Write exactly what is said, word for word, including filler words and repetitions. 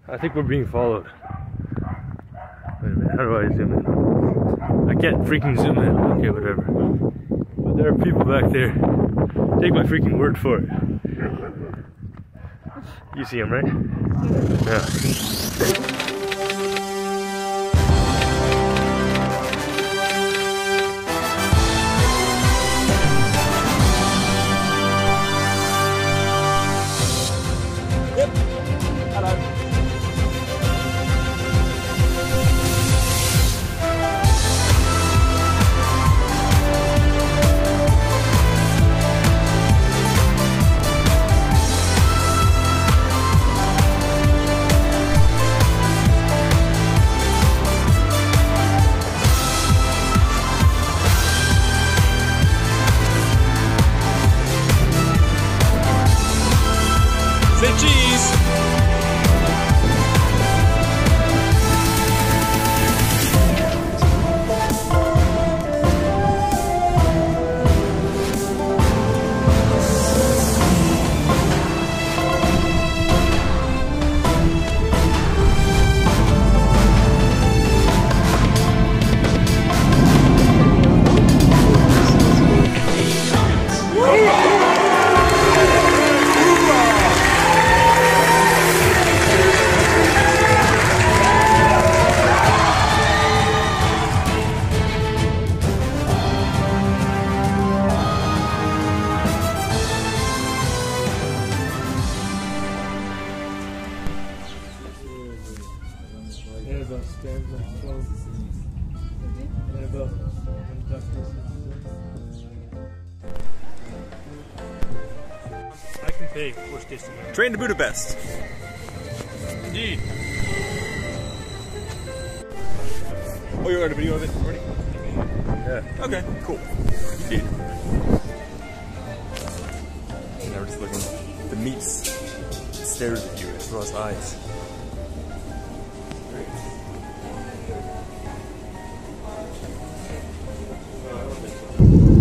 I think we're being followed. Wait a minute, how do I zoom in? I can't freaking zoom in. Okay, whatever. But there are people back there. Take my freaking word for it. You see them, right? Yeah. Cheese! I can pay worst case scenario. Train to Budapest. Indeed. Oh, you got a video of it already? Yeah. Okay, cool. Indeed. Now we're just looking. The meat stares at you through his eyes. Great.